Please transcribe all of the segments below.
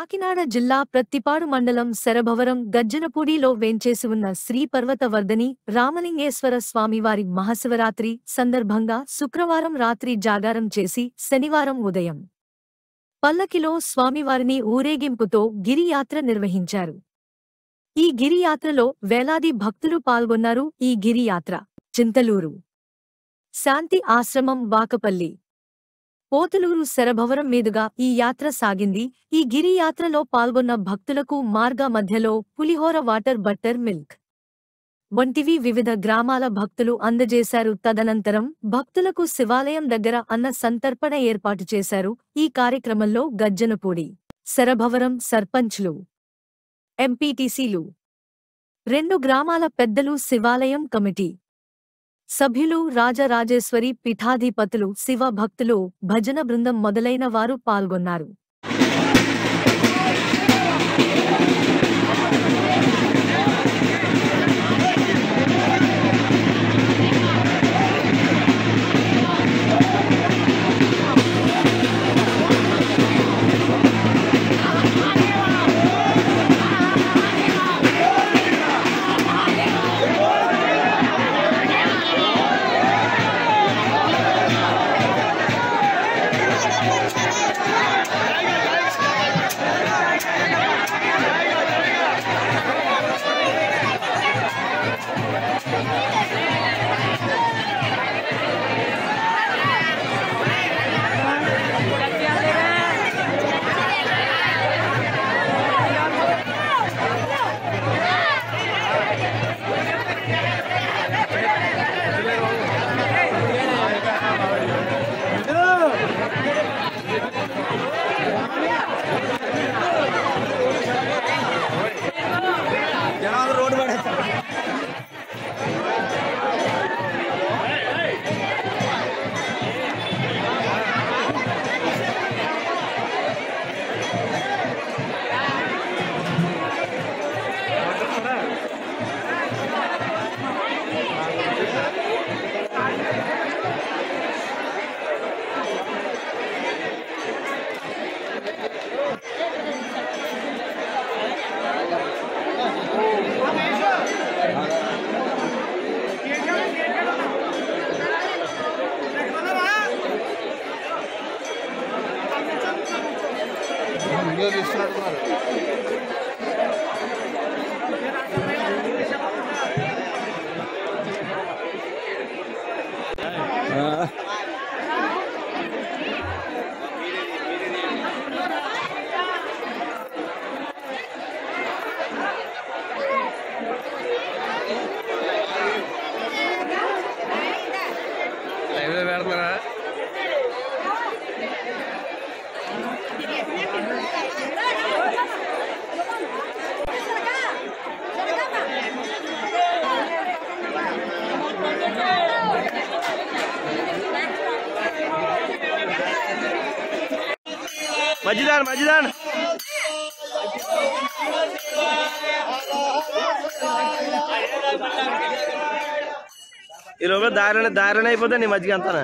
కాకినాడ జిల్లా ప్రత్తిపాడు మండలం శరభవరం గజ్జనపూడిలో వేంచేసి ఉన్న శ్రీ పర్వతవర్ధని రామలింగేశ్వర స్వామివారి మహాశివరాత్రి సందర్భంగా శుక్రవారం రాత్రి జాగారం చేసి శనివారం ఉదయం పల్లకిలో స్వామివారిని ఊరేగింపుతో గిరియాత్ర నిర్వహించారు. ఈ గిరియాత్రలో వేలాది భక్తులు పాల్గొన్నారు. ఈ గిరియాత్ర చింతలూరు, శాంతి ఆశ్రమం, వాకపల్లి, పోతులూరు, శరభవరం మీదుగా ఈ యాత్ర సాగింది. ఈ గిరి యాత్రలో పాల్గొన్న భక్తులకు మార్గ మధ్యలో పులిహోర, వాటర్, బట్టర్ మిల్క్ వంటివి వివిధ గ్రామాల భక్తులు అందజేశారు. తదనంతరం భక్తులకు శివాలయం దగ్గర అన్న సంతర్పణ ఏర్పాటు చేశారు. ఈ కార్యక్రమంలో గజ్జనపూడి, శరభవరం సర్పంచ్లు, ఎంపీటీసీలు, 2 గ్రామాల పెద్దలు, శివాలయం కమిటీ సభ్యులు, రాజరాజేశ్వరి పీఠాధిపతులు, శివ భక్తులు, భజన బృందం మొదలైన వారు పాల్గొన్నారు. మజిదాన్ మజిదాన్ ఈలోగా దారిన అయిపోతే నీ మజ్జిగ అంతానా.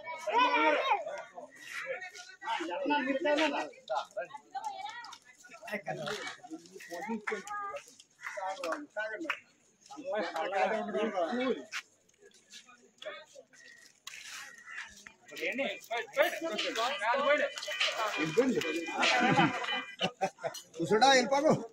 Sudah ilmu aku.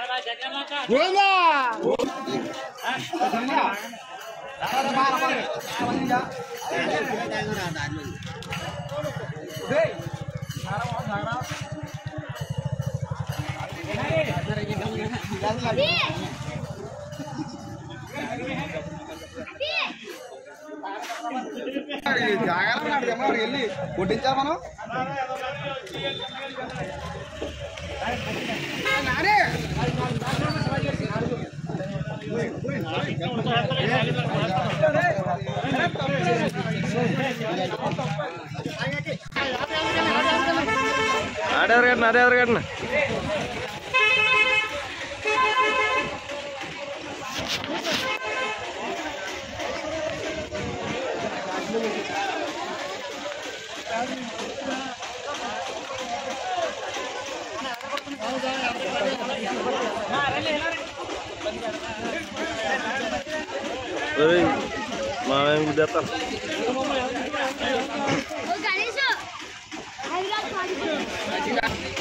జాగ్రత్త వెళ్ళి కొట్టించా మనం. అదే కట్టిన How's that? గుద్దేస్తాను